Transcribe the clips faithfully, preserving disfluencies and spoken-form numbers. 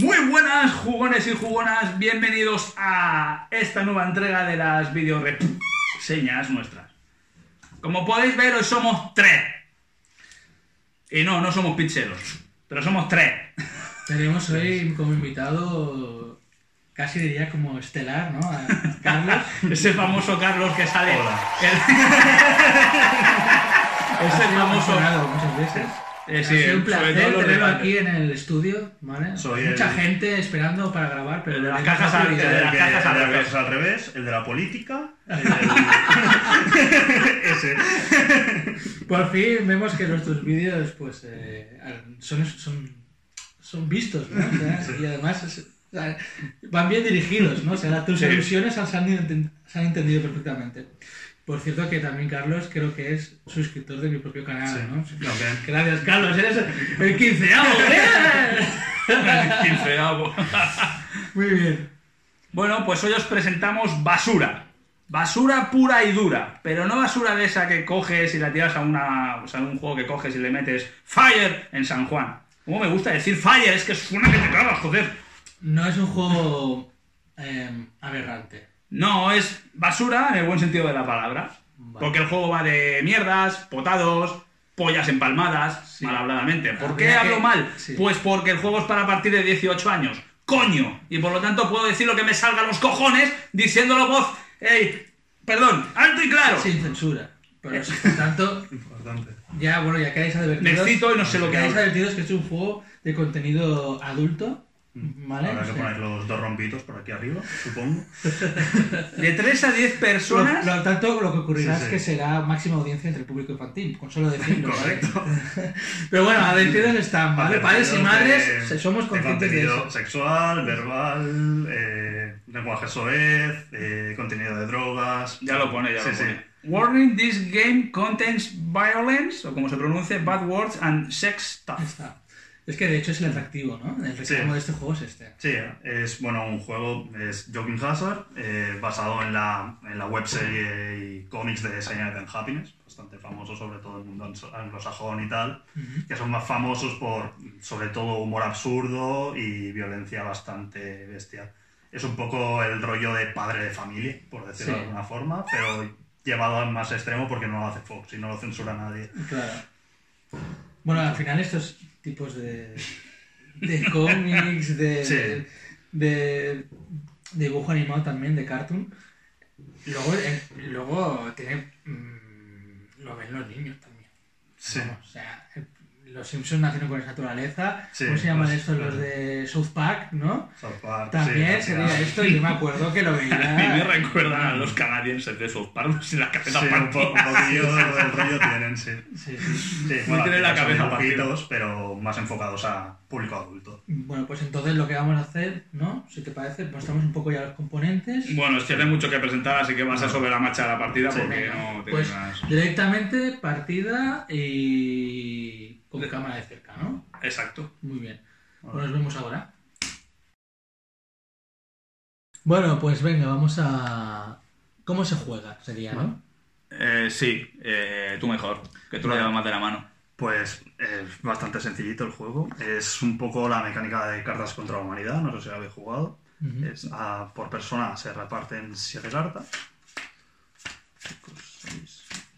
Muy buenas, jugones y jugonas, bienvenidos a esta nueva entrega de las videoreseñas nuestras. Como podéis ver, hoy somos tres. Y no, no somos picheros, pero somos tres. Tenemos hoy como invitado, casi diría como estelar, ¿no? A Carlos. Ese famoso Carlos que sale... Hola. El... Ese famoso... muchas veces. Eh, Ha sí, sido un sobre placer todo los tenerlo detalles. aquí en el estudio, ¿vale? Soy Mucha el- gente esperando para grabar, pero... El de las tenemos cajas al- prioridad. el de El, las que- cajas al el de las revés. cajas al revés, el de la política, el del... ese. Por fin vemos que nuestros vídeos pues eh, son, son, son vistos, ¿no? O sea, y además es- o sea, van bien dirigidos, ¿no? O sea, tus Sí. alusiones se han, enten- se han entendido perfectamente. Por cierto que también Carlos creo que es suscriptor de mi propio canal, Sí. ¿no? Ok. Gracias, Carlos, eres el quinceavo, ¿eh? Quinceavo. Muy bien. Bueno, pues hoy os presentamos basura. Basura pura y dura. Pero no basura de esa que coges y la tiras a una... O sea, un juego que coges y le metes Fire en San Juan. ¿Cómo me gusta decir Fire? Es que suena que te cagas, joder. No es un juego eh, aberrante. No, es basura en el buen sentido de la palabra. Vale. Porque el juego va de mierdas, potados, pollas empalmadas, Sí. mal habladamente. ¿Por qué Habría hablo que- mal? sí. Pues porque el juego es para partir de dieciocho años. ¡Coño! Y por lo tanto puedo decir lo que me salga a los cojones diciéndolo voz... ¡Ey! Perdón, alto y claro. Sin censura. Pero por tanto, Importante. ya, bueno, ya quedáis advertidos. Me excito y no sé lo que quedáis hablo. advertidos que es un juego de contenido adulto, ¿vale? Habrá que O sea, poner los dos rompitos por aquí arriba, supongo. De tres a diez personas... Lo, lo tanto, lo que ocurrirá Sí, sí. es que será máxima audiencia entre el público infantil, con solo decirlo. ¿vale? Correcto. Pero bueno, advertidos están, ¿vale? Padres y Advertidos madres, de- se- somos de conscientes de contenido eso. sexual, verbal, eh, lenguaje soez, eh, contenido de drogas... Ya lo pone, ya Sí, lo sí. pone. Warning, this game contains violence, o como se pronuncia, bad words and sex Ya stuff. está. Es que de hecho es el atractivo, ¿no? El reclamo Sí. de este juego es este. Sí, es bueno un juego, es Jogging Hazard, eh, basado en la, en la webserie y cómics de Silent and Happiness, bastante famoso sobre todo en el mundo anglo- anglosajón y tal, Ujú. que son más famosos por sobre todo humor absurdo y violencia bastante bestia. Es un poco el rollo de padre de familia, por decirlo Sí. de alguna forma, pero llevado al más extremo porque no lo hace Fox y no lo censura nadie. Claro. Bueno, al final estos tipos de, de cómics, de, Sí. de, de dibujo animado también, de cartoon, luego, eh, luego tiene, mm, lo ven los niños también. Sí. Vamos, o sea, eh, los Simpsons nacieron con esa naturaleza. Sí, ¿Cómo se llaman pues, estos? Los claro. de South Park, ¿no? South Park, También sí, sería sí, esto, y yo me acuerdo que lo A mí me veía. recuerdan a los canadienses de South Park sin la cabeza Sí, un, po- un partida. poquillo del rollo tienen, sí. Sí, sí. Sí, bueno, tiene la al final cabeza son partida. dibujitos, pero más enfocados a público adulto. Bueno, pues entonces lo que vamos a hacer, ¿no? Si te parece, mostramos un poco ya los componentes. Bueno, es que hay mucho que presentar, así que va a ser sobre la marcha de la partida Sí, porque Venga, no pues tienes directamente partida y con cámara de cerca, ¿no? Exacto. Muy bien. Pues nos vemos ahora. Bueno, pues venga, vamos a... ¿Cómo se juega? Sería, ¿no? Eh, sí, eh, tú mejor, que tú lo Vale. llevas más de la mano. Pues es bastante sencillito el juego. Es un poco la mecánica de cartas contra la humanidad, no sé si habéis jugado. Ujú. Es, a- por persona se reparten siete cartas. Cinco, seis.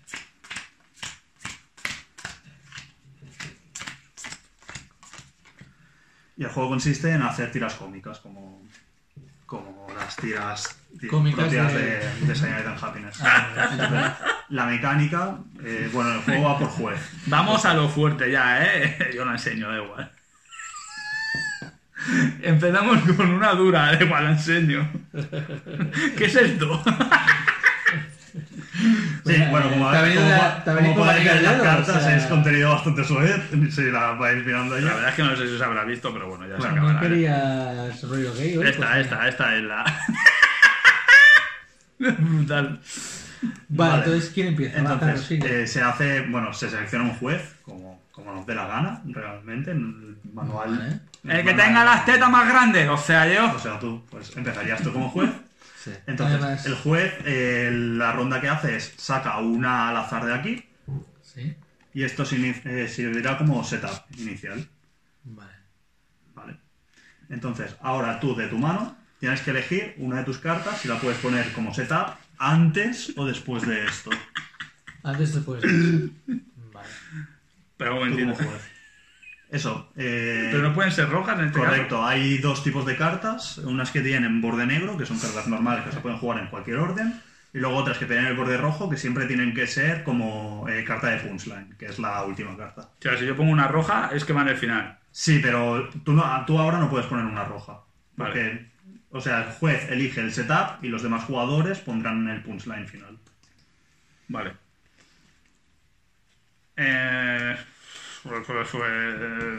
Y el juego consiste en hacer tiras cómicas, como, como las tiras ti- Cómicas propias de- de, de Silent and Happiness. Ah, Entonces, la mecánica, eh, bueno, el juego va por juez. Vamos a lo fuerte ya, ¿eh? Yo lo enseño, da igual. Empezamos con una dura, da igual, la enseño. ¿Qué es esto? Sí, bueno, como, ¿te ha venido como- la- te ha venido como con la podéis ver en las anillo, cartas, o sea? es contenido bastante suave, si la vais mirando La ya. verdad es que no sé si os habrá visto, pero bueno, ya se Bueno, acabará. no querías rollo gay hoy. Esta, pues esta, esta es la... Brutal. Vale, Vale. entonces ¿quién empieza? Va, Carlos, Entonces, sigue. eh, se hace, bueno, se selecciona un juez, como, como nos dé la gana, realmente, en el manual. Vale. en El que manual- tenga las tetas más grandes, o sea, yo. O sea, tú, pues empezarías tú como juez. Sí. Entonces, Además- el juez, eh, la ronda que hace es saca una al azar de aquí Sí. y esto se ini- eh, servirá como setup inicial. Vale. ¿Vale? Entonces, ahora tú de tu mano tienes que elegir una de tus cartas y la puedes poner como setup antes o después de esto. Antes después. Vale. Pero un Tú como momentito. juez. Eso. Eh, Pero no pueden ser rojas en este correcto. Hay dos tipos de cartas. Unas que tienen borde negro, que son cartas normales que se pueden jugar en cualquier orden. Y luego otras que tienen el borde rojo, que siempre tienen que ser como eh, carta de punchline, que es la última carta. caso. O sea, si yo pongo una roja, es que va en el final. Sí, pero tú, no, tú ahora no puedes poner una roja. Porque, Vale. o sea, el juez elige el setup y los demás jugadores pondrán el punchline final. Vale. Eh... pues, pues, pues,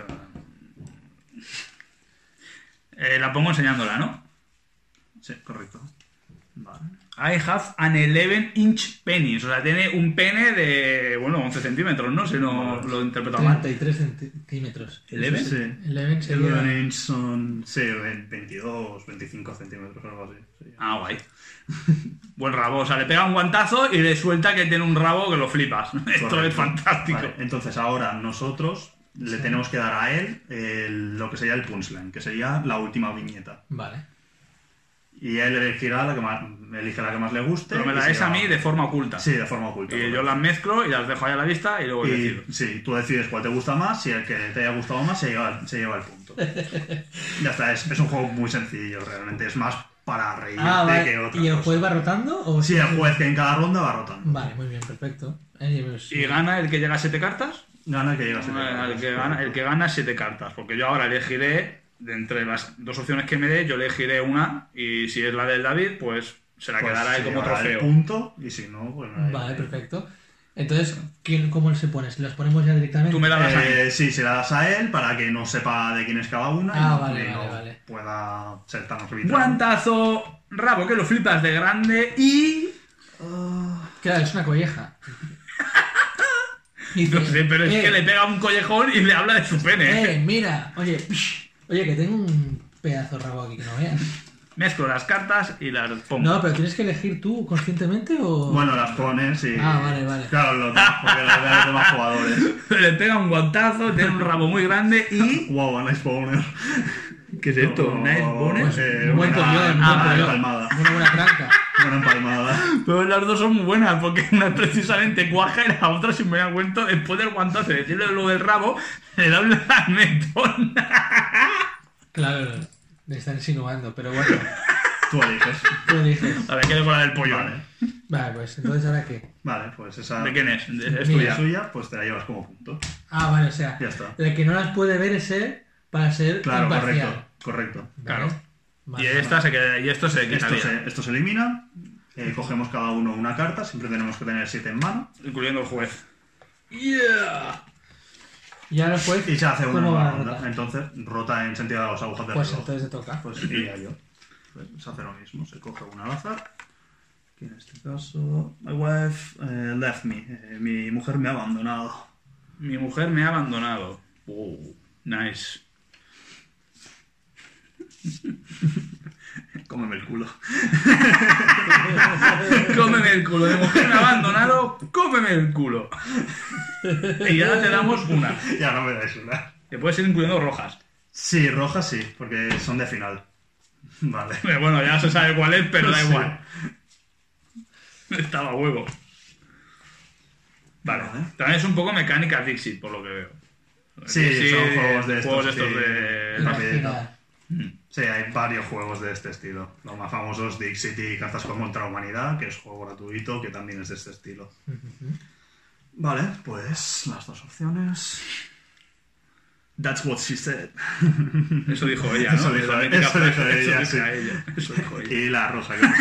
eh, la pongo enseñándola, ¿no? Sí, correcto. Vale. I have an eleven inch penis. O sea, tiene un pene de, bueno, once centímetros, ¿no? Si no Vale. lo he interpretado mal. treinta y tres centímetros. ¿Eleven? Sí. Eleven sería... El inch son, sí, veintidós, veinticinco centímetros o algo así. Sí. Ah, guay. Buen rabo. O sea, le pega un guantazo y le suelta que tiene un rabo que lo flipas. Esto Correcto. es fantástico. Vale, entonces ahora nosotros le tenemos que dar a él el- lo que sería el punchline, que sería la última viñeta. Vale. Y él elegirá la que más, elige la que más le guste. Pero me y la se des a lleva- mí de forma oculta. Sí, de forma oculta. Y yo correcto. las mezclo y las dejo ahí a la vista y luego Y, decido. sí, tú decides cuál te gusta más y el que te haya gustado más se lleva, se lleva el punto. Ya está, es, es un juego muy sencillo realmente, es más para reírte Ah, que vale. otra ¿Y el cosa. juez va rotando? O Sí, el juez que en cada ronda va rotando. Vale, muy bien, perfecto. Eh, pues, ¿Y gana el que llega a siete cartas? Gana el que llega a siete El cartas, que, gana, el que gana siete cartas. Porque yo ahora elegiré, de entre las dos opciones que me dé, yo elegiré una. Y si es la del David, pues se la Pues quedará ahí se como llevará el trofeo. punto y si no, pues no hay- Vale, perfecto. Entonces, ¿quién, ¿cómo se pone? ¿Se las ponemos ya directamente? Tú me la das a mí. Eh, sí, se la das a él para que no sepa de quién es cada una Ah, y vale, y vale, no vale. pueda ser tan arbitrario. Guantazo, rabo que lo flipas de grande y... Claro, es una colleja. Y No dice, sé, pero es eh, que le pega un collejón y le habla de su pene. Eh, mira, oye, psh, oye, que tengo un pedazo de rabo aquí que no veas. Mezclo las cartas y las pongo. No, pero tienes que elegir tú conscientemente o. Bueno, las pones y... Ah, vale, vale. Claro, lo, porque las de los demás jugadores. Le pega un guantazo, tiene un rabo muy grande y... Wow, a nice boner. ¿Qué es esto? No, ¿Nice boner? eh, Un buen una- collón, un una buen collón. empalmada. Una buena tranca. Una empalmada. Pero las dos son muy buenas porque una es precisamente cuaja y la otra, si me da cuenta, después del guantazo de decirle lo del rabo, le da un lametón. Claro, me están insinuando, pero bueno, Tú eliges. tú eliges. A ver, ¿qué con la del pollo? Vale. Vale, pues entonces ahora qué. Vale, pues esa... ¿De quién es? De- Es Mira. tuya. es suya, pues te la llevas como punto. Ah, vale, o sea, Ya está. el que no las puede ver es él para ser Claro, imparcial. correcto. Correcto. Vale. Claro. Vale, Y vale. esta se queda, y esto se Esto quitaría, se, esto se elimina. Eh, cogemos cada uno una carta. Siempre tenemos que tener siete en mano. incluyendo el juez. Yeah. Y ahora pues. Y se hace una ¿cómo va nueva a ronda. rotar? Entonces rota en sentido de las agujas del Pues reloj. entonces te toca. Pues iría yo. Pues se hace lo mismo. Se coge una al azar. Que en este caso... My wife eh, left me. Eh, mi mujer me ha abandonado. Mi mujer me ha abandonado. Oh, nice. Cómeme el culo. Cómeme el culo. De mujer me ha abandonado, cómeme el culo. Y ahora te damos una. Ya no me dais una. Que puedes ir incluyendo rojas. Sí, rojas sí, porque son de final. Vale. Pero bueno, ya se sabe cuál es, pero da Sí. igual. Estaba a huevo. Vale. Vale. También es un poco mecánica Dixit, por lo que veo. Sí, Dixit, son juegos de estos, juegos estos sí. de... rapidito. Imagina. Sí, hay varios juegos de este estilo. Los más famosos, Dixit y Cartas contra la Humanidad, que es juego gratuito, que también es de este estilo. Vale, pues las dos opciones. That's what she said. Eso dijo ella, ¿no? Eso dijo- La mítica eso dijo frase, ella, eso sí. dijo ella. Eso dijo ella. Y la rosa que hemos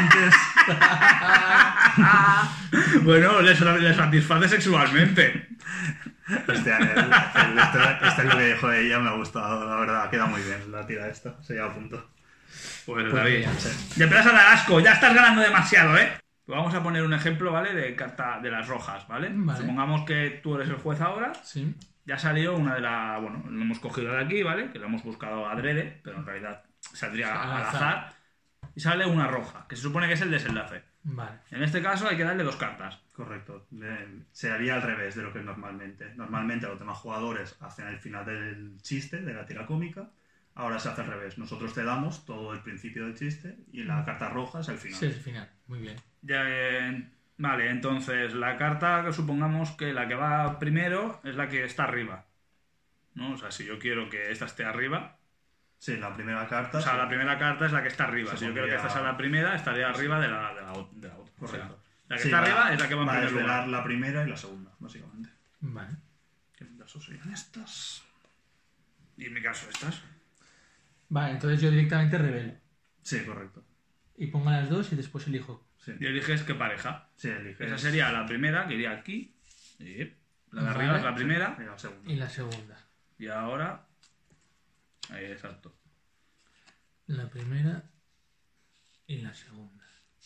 enseñado antes. Bueno, le, le satisface sexualmente. Este, el- el- este- este es lo que dijo ella, me ha gustado, la verdad. Queda muy bien la tira esta, se lleva a punto. Pues Pues David. mira. De plaza de asco, ya estás ganando demasiado, ¿eh? Pues vamos a poner un ejemplo, ¿vale? De carta de las rojas, ¿vale? Vale. Supongamos que tú eres el juez ahora. Sí. Ya salió una de las... Bueno, lo hemos cogido de aquí, ¿vale? Que lo hemos buscado adrede, pero en realidad saldría Al al azar. azar. Y sale una roja, que se supone que es el desenlace. Vale. En este caso hay que darle dos cartas. Correcto. Eh, Se haría al revés de lo que es normalmente. Normalmente los demás jugadores hacen el final del chiste, de la tira cómica. Ahora se hace al revés. Nosotros te damos todo el principio del chiste y la carta roja es el final. Sí, es el final. Muy bien. Ya, eh, vale, entonces la carta que supongamos que la que va primero es la que está arriba. ¿No? O sea, si yo quiero que esta esté arriba, Sí, la primera carta. o sea, sí. la primera carta es la que está arriba. Se Si yo quiero que pondría- esta sea la primera, estaría arriba de la, de la, ot- de la otra. O sea, Correcto. la que Sí, está va- arriba es la que va en va a primer desvelar lugar. la primera y la segunda, básicamente. Vale. Que en mi caso serían estas. Y en mi caso, estas. Vale, entonces yo directamente revelo. Sí, correcto. Y pongo las dos y después elijo. Sí, Y eliges qué pareja. sí eliges. Esa sería la primera, que iría aquí. Y la de Vale. arriba es la primera. Y la segunda. Y la segunda. Y ahora... Ahí, exacto. La primera y la segunda.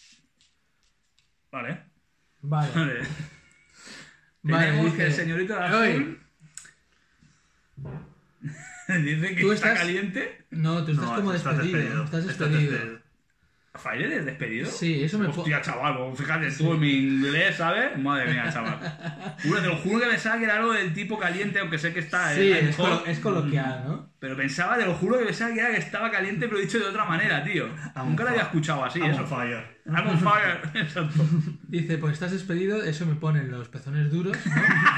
Vale. Vale. Vale. Vale, Tenemos dice- que el señorito de Oye. azul... dice que Tú está estás- caliente. No, tú estás No, como estás despedido. Estás Estás despedido. ¿Fire es despedido? Sí, eso me po- Hostia, chaval, pues fíjate tú en mi inglés, ¿sabes? Madre mía, chaval. Juro, te lo juro que pensaba que era algo del tipo caliente, aunque sé que está Sí, en es, hot. colo- es coloquial, ¿no? Pero pensaba, te lo juro que pensaba que era que estaba caliente, pero dicho de otra manera, tío. Nunca lo había escuchado así, I'm eso. on fire. I'm on fire. Exacto. Dice, pues estás despedido, eso me ponen los pezones duros, ¿no?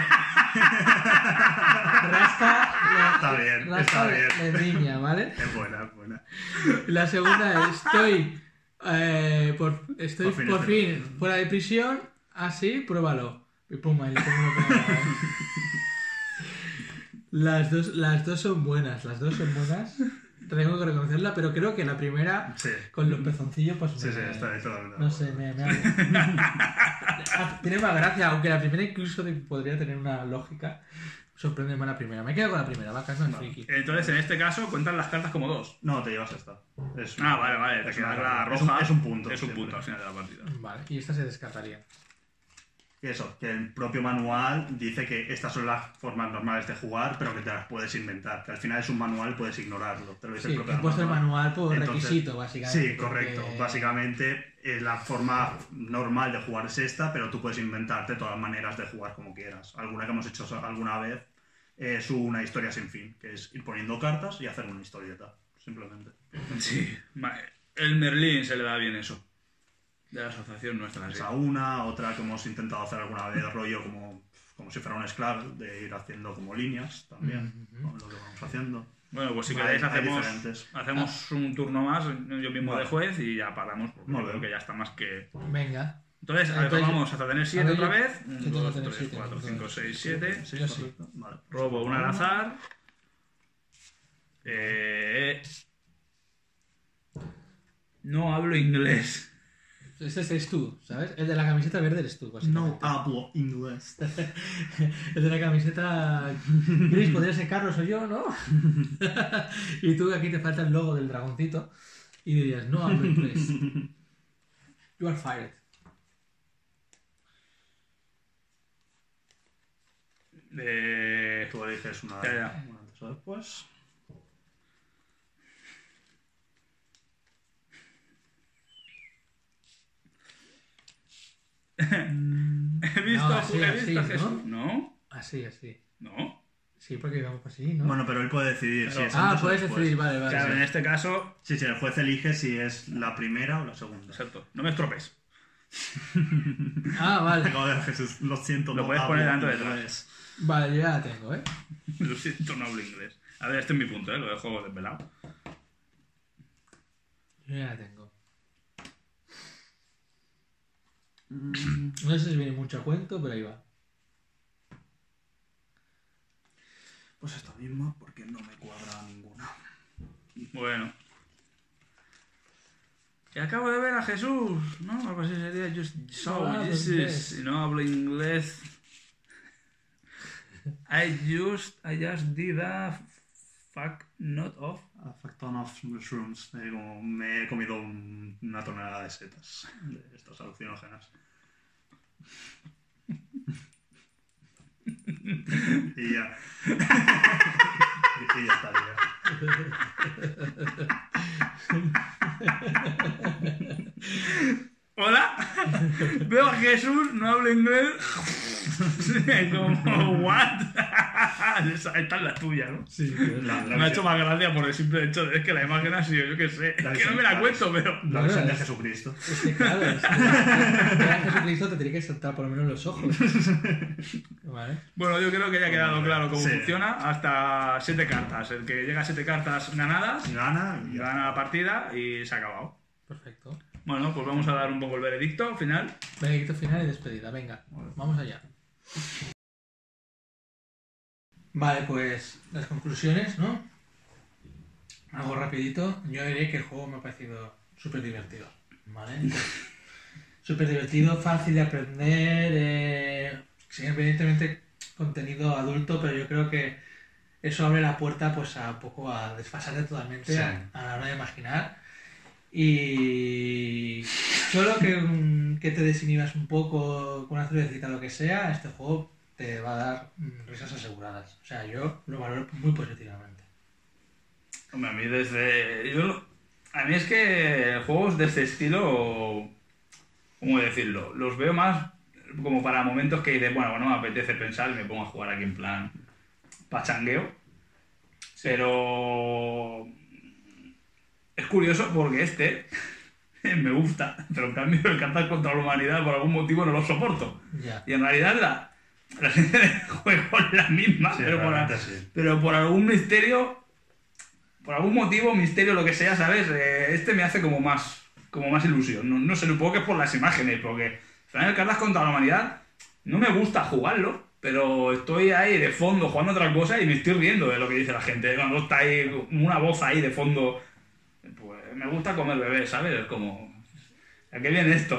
rasca la, Está bien, rasca está de- bien. de riña, ¿vale? Es buena, es buena. La segunda es, estoy, eh, por, estoy Por por fin fin, este- fuera de prisión, así, pruébalo. Y pum, ahí le pongo lo que- Las dos, las dos son buenas, las dos son buenas. Tengo que reconocerla, pero creo que la primera, Sí. con los pezoncillos, pues Sí, me- sí, está ahí totalmente. no sé, me, me ha- tiene más gracia, aunque la primera incluso de- podría tener una lógica. Sorprende más la primera. Me quedo con la primera, va, que es más friki. Entonces, en este caso, cuentan las cartas como dos. No, te llevas esta. Es Ah, vale, vale. Te es queda una- la es un- roja. Es un punto. Es un siempre. punto al final de la partida. Vale, y esta se descartaría. Y eso, que el propio manual dice que estas son las formas normales de jugar, pero que te las puedes inventar. Que al final es un manual y puedes ignorarlo. Te lo dice Sí, el propio he puesto el manual por Entonces, requisito, básicamente. Sí, correcto. porque- Básicamente, eh, la forma normal de jugar es esta, pero tú puedes inventarte todas las maneras de jugar como quieras. Alguna que hemos hecho alguna vez es una historia sin fin, que es ir poniendo cartas y hacer una historieta, simplemente. Sí. Ma- El Merlín se le da bien eso. De la asociación nuestra, sí. Esa una, otra que hemos intentado hacer alguna vez, rollo como, como si fuera un Scrabble, de ir haciendo como líneas también, Ujú. con lo que vamos haciendo. Bueno, pues si Hay- queréis hay hacemos, diferentes. hacemos un turno más, yo mismo Vale. de juez, y ya paramos, porque Muy creo bien. que ya está más que... Venga. Entonces, a ver, Entonces, vamos hasta tener a siete ver, otra yo- vez. yo uno, tengo dos, que tener tres, siete, cuatro, entonces. cinco, seis, siete. Sí, Yo sí. correcto. Vale. Robo una al azar. Eh... No hablo inglés. Este eres tú, ¿sabes? El de la camiseta verde eres tú, básicamente. hablo inglés. El de la camiseta gris podría ser Carlos o yo, ¿no? Y tú aquí te falta el logo del dragoncito y dirías, no hablo inglés. You are fired. Eh... Tú eliges una, Ya, ya. una antes o después. He visto, No, a- así, he así, visto a ¿no? Jesús. ¿No? Así, así. ¿No? Sí, porque íbamos así, ¿no? Bueno, pero él puede decidir si Pero- es ah, antes o puedes después. decidir, vale, vale. Claro, sí. en este caso... Sí, sí, el juez elige si es la primera o la segunda. Exacto. No me estropes. Ah, vale. Joder, Jesús, lo siento. Lo no puedes hablo poner delante de inglés. Vale, yo ya la tengo, ¿eh? Lo siento, no hablo inglés. A ver, este es mi punto, ¿eh? Lo dejo desvelado. Yo ya la tengo. No sé si viene mucho a cuento, pero ahí va. Pues esta misma, porque no me cuadra ninguna. Bueno. Y acabo de ver a Jesús, ¿no? Algo así sería just so Ah, Jesus. inglés. Y no hablo inglés. I just, I just did a fuck not off. A fuck ton of mushrooms. Eh, como me he comido un- una tonelada de setas de estas alucinógenas. Y ya. Y ya estaría. Hola, veo a Jesús, no hablo inglés. Como, what? esa, esta es la tuya, ¿no? Sí, pero es La- la- la- Me ha hecho más gracia por el simple hecho de que la imagen ha sido, yo qué sé, La es que no me la cuento, pero... La No, versión no, de es- Jesucristo. Es que claro, es que a Jesucristo te tiene que saltar por lo menos los ojos. ¿Vale? Bueno, yo creo que ya ha quedado claro cómo Sí. funciona. Hasta siete cartas. El que llega a siete cartas ganadas, Gana y ya. gana la partida y se ha acabado. Perfecto. Bueno, pues vamos a dar un poco el veredicto al final. Veredicto final y despedida. Venga, vamos allá. Vale, pues las conclusiones, ¿no? Algo rapidito. Yo diré que el juego me ha parecido súper divertido. ¿Vale? Súper divertido, fácil de aprender. Eh, sí, evidentemente contenido adulto, pero yo creo que eso abre la puerta pues a un poco a desfasarte totalmente Sí. a, a la hora de imaginar. Y solo que, mm, que te desinhibas un poco con una cervecita o lo que sea, este juego te va a dar mm, risas aseguradas. O sea, yo lo valoro muy positivamente. Hombre, a mí desde... Yo, a mí es que juegos de este estilo, ¿cómo decirlo? Los veo más como para momentos que dices, bueno, bueno, me apetece pensar y me pongo a jugar aquí en plan pachangueo. Pero... Es curioso porque este me gusta, pero en cambio el Cartas contra la Humanidad por algún motivo no lo soporto. Ya. Y en realidad la, la gente del juego es la misma, Sí, pero, por, realmente sí. pero por algún misterio, por algún motivo, misterio, lo que sea, ¿sabes? Eh, este me hace como más, como más ilusión. No, no sé, supongo que es por las imágenes, porque al final el Cartas contra la Humanidad no me gusta jugarlo, pero estoy ahí de fondo jugando otra cosa y me estoy riendo de lo que dice la gente. Cuando está ahí una voz ahí de fondo, pues me gusta comer bebé, ¿sabes? Es como... ¿A qué viene esto?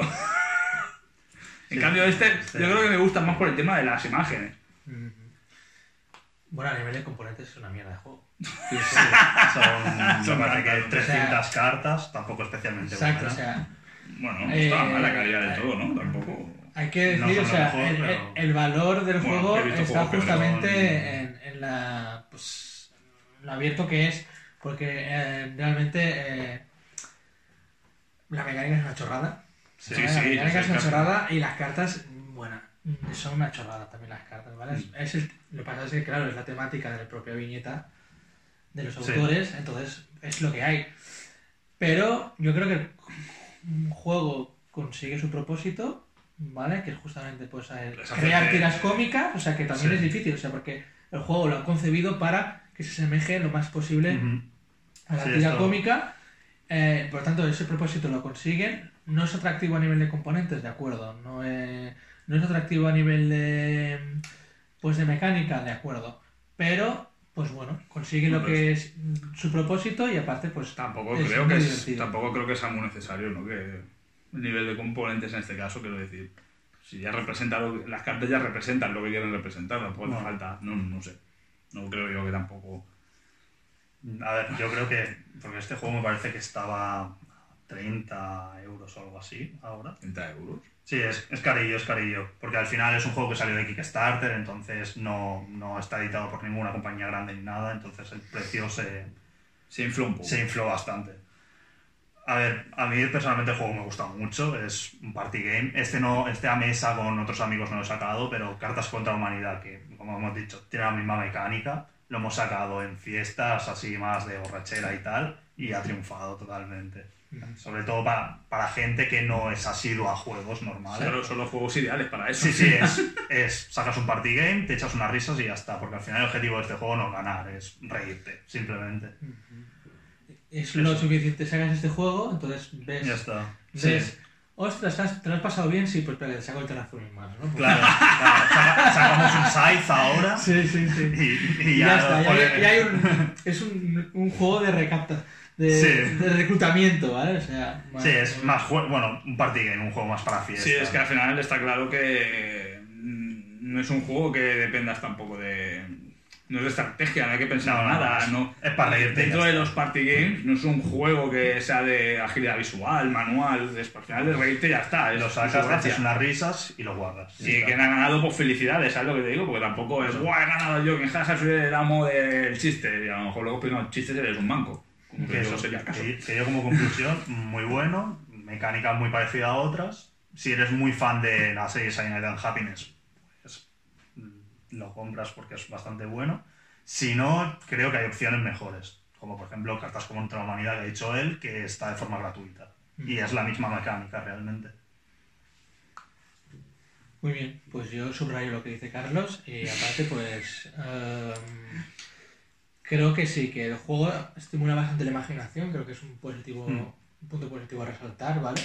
En Sí, cambio este, este- yo creo que me gusta más por el tema de las imágenes. Ujú. Bueno, a nivel de componentes es una mierda de juego. Sí, son, Son me parece que cartas, trescientas cartas, tampoco especialmente Exacto, o buenas. sea, Bueno, no Eh, estaba mal la calidad de eh, todo, ¿no? Tampoco... hay que decir, No son o lo sea, mejor, el, pero- el- el valor del Bueno, juego he visto está juegos que justamente son- en, en la, pues, lo abierto que es, porque eh, realmente eh, la mecánica es una chorrada. Sí, ¿vale? sí, la yo mecánica sé es una que- chorrada y las cartas, bueno, son una chorrada también las cartas, ¿vale? Es- es el- lo que pasa es que, claro, es la temática de la propia viñeta de los Sí. autores, entonces es lo que hay. Pero yo creo que un juego consigue su propósito, ¿vale? Que es justamente pues el Les crear hace- tiras cómicas, o sea que también Sí. es difícil, o sea, porque el juego lo han concebido para que se asemeje lo más posible Ujú. a la Sí, tira esto- cómica. Eh, por lo tanto, ese propósito lo consiguen. No es atractivo a nivel de componentes, de acuerdo. No, eh, no es atractivo a nivel de pues de mecánica, de acuerdo. Pero, pues bueno, consigue lo Hombre, que es mm, su propósito y aparte, pues Tampoco es creo muy que es, divertido. tampoco creo que sea muy necesario, ¿no? Que el nivel de componentes en este caso, quiero decir, si ya representa lo que- las cartas ya representan lo que quieren representar, tampoco hace Bueno. falta, no, no sé. No creo yo que tampoco. A ver, yo creo que, porque este juego me parece que estaba a treinta euros o algo así ahora. treinta euros. Sí, es, es carillo, es carillo, porque al final es un juego que salió de Kickstarter, entonces no, no está editado por ninguna compañía grande ni nada, entonces el precio se, Se infló un poco. se infló bastante. A ver, a mí personalmente el juego me gusta mucho, es un party game. Este no, este a mesa con otros amigos no lo he sacado, pero Cartas contra la Humanidad, que como hemos dicho, tiene la misma mecánica, lo hemos sacado en fiestas así más de borrachera y tal, y ha triunfado totalmente. Sobre todo para, para gente que no es asidua a juegos normales. Claro, son los juegos ideales para eso. Sí, sí, es, es sacas un party game, te echas unas risas y ya está, porque al final el objetivo de este juego no es ganar, es reírte, simplemente. Es Eso. lo suficiente, sacas este juego, entonces ves, Ya está. ves Sí. ostras, ¿has- ¿te lo has pasado bien? Sí, pues espera, te saco el terraforming más, ¿no? Porque- Claro, claro, saca- sacamos un scythe ahora Sí, sí, sí. y, y Y ya, ya está, ya, joder. hay- ya hay un, es un, un juego de recapta, de, Sí. de reclutamiento, ¿vale? O sea, Sí, vale. es más jue- bueno, un party game, un juego más para fiesta. Sí, es que al final está claro que mm, no es un juego que dependas tampoco de... No es de estrategia, no hay que pensar No, no, nada. es- no. es para reírte y Dentro ya de está. los party games no es un juego que sea de agilidad visual, manual, es al final de reírte y ya está. Es Lo su sacas, te gracia. haces unas risas y lo guardas. Sí, Ya está. que han ganado por felicidades, ¿sabes lo que te digo? Porque tampoco es, ¡buah, he ganado yo! Que jaja, soy el amo del chiste. Y a lo mejor luego, pues no, el chiste eres un manco. Como que Que, eso eso, sería el caso. que- que yo como conclusión, muy bueno, mecánica muy parecida a otras. Si eres muy fan de la serie Silent Night and Happiness, pues mm, lo compras porque es bastante bueno. Si no, creo que hay opciones mejores. Como por ejemplo Cartas contra la Humanidad, que ha dicho él, que está de forma gratuita. Y es la misma mecánica realmente. Muy bien, pues yo subrayo lo que dice Carlos y aparte pues um, creo que sí, que el juego estimula bastante la imaginación, creo que es un positivo, mm. un punto positivo a resaltar, ¿vale?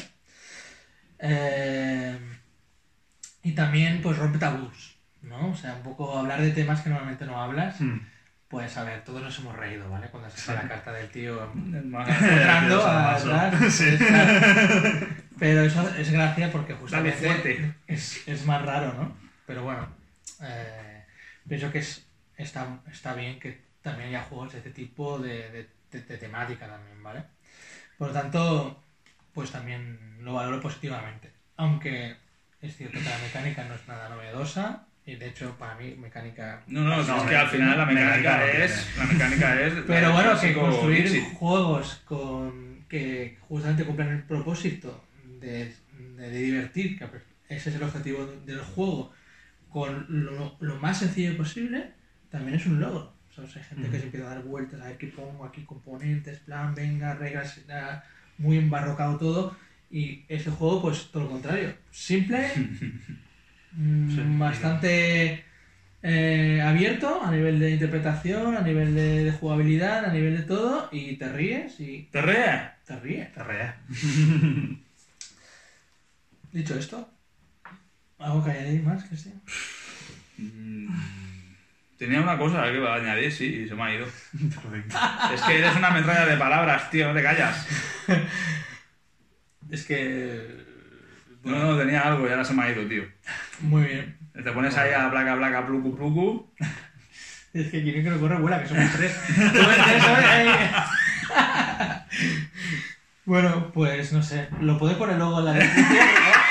Eh, y también pues rompe tabús, ¿no? O sea, un poco hablar de temas que normalmente no hablas. Mm. Pues a ver, todos nos hemos reído, ¿vale? Cuando se saca sí. la carta del tío entrando atrás. Sí. Pero eso es gracia porque justamente es, es más raro, ¿no? Pero bueno, eh, pienso que es, está, está bien que también haya juegos de este tipo de, de, de, de temática también, ¿vale? Por lo tanto, pues también lo valoro positivamente. Aunque es cierto que la mecánica no es nada novedosa. Y de hecho, para mí, mecánica... No, no, no es que al final la mecánica, mecánica es... La mecánica es... Pero bueno, que construir Dixit. juegos con que justamente cumplan el propósito de, de, de divertir, que ese es el objetivo del juego, con lo, lo más sencillo posible, también es un logro. O sea, hay gente mm. que se empieza a dar vueltas, a ver qué pongo aquí, componentes, plan, venga, reglas, muy embarrocado todo, y ese juego, pues, todo lo contrario. Simple... Sí, bastante eh, abierto a nivel de interpretación, a nivel de, de jugabilidad, a nivel de todo, y te ríes y... ¿Te ríes? Te ríes. Te ríes. Dicho esto, ¿algo que añadir más, Cristian? Tenía una cosa que iba a añadir, sí, y se me ha ido. Es que eres una metralla de palabras, tío, no te callas. Es que... No, no, tenía algo y ahora se me ha ido, tío. Muy bien. Te pones ahí a placa, placa, plucu, plucu. Es que quieren que no corre vuela, que somos tres. Bueno, pues no sé. ¿Lo puedes poner luego en la descripción?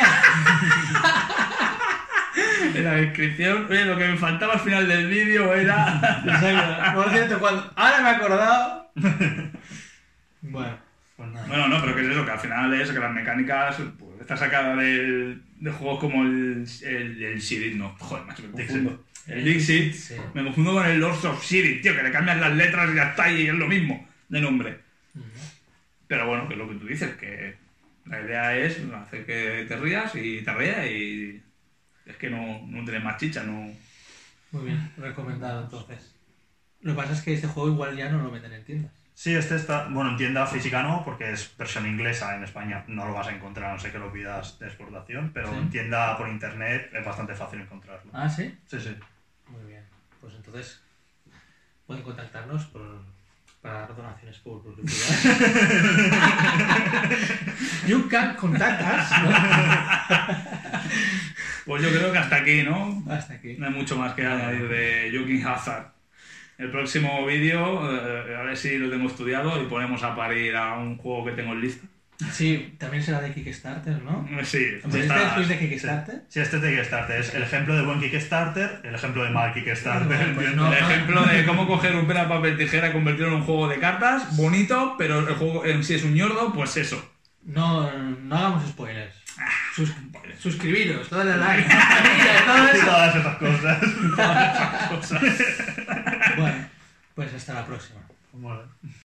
En la descripción, oye, lo que me faltaba al final del vídeo era... Exacto. Por cierto, cuando... Ahora me he acordado. Bueno. Pues nada. Bueno, no, pero que es eso, que al final es que las mecánicas pues, está sacada de, de juegos como el, el, el Sirit, no, joder, macho, me confundo. El Dixit, sí. Me confundo con el Lords of Sirit, tío, que le cambian las letras y ya está, y es lo mismo de nombre. Uh-huh. Pero bueno, que es lo que tú dices, que la idea es hacer que te rías y te rías y es que no, no tienes más chicha, no... Muy bien, recomendado entonces. Lo que pasa es que este juego igual ya no lo venden en tiendas. Sí, este está, bueno, en tienda física no, porque es versión inglesa, en España no lo vas a encontrar, a no sé que lo pidas de exportación, pero ¿sí? En tienda por internet es bastante fácil encontrarlo. ¿Ah, sí? Sí, sí. Muy bien, pues entonces pueden contactarnos por, para dar donaciones por publicidad. You can contact us, ¿no? Pues yo creo que hasta aquí, ¿no? Hasta aquí. No hay mucho más que añadir de Joking Hazard. El próximo vídeo, eh, a ver si lo tengo estudiado y ponemos a parir a un juego que tengo en lista. Sí, también será de Kickstarter, ¿no? Sí. ¿Este está, es de Kickstarter? Sí, sí, este es de Kickstarter. Es el ejemplo de buen Kickstarter, el ejemplo de mal Kickstarter. Pues no, el no. ejemplo de cómo coger un pera, papel, tijera y convertirlo en un juego de cartas, bonito, pero el juego en sí es un ñordo, pues eso. No, no hagamos spoilers. Sus, suscribiros, dadle like. Y todas esas cosas. Todas esas cosas. Bueno, pues hasta la próxima. Bueno.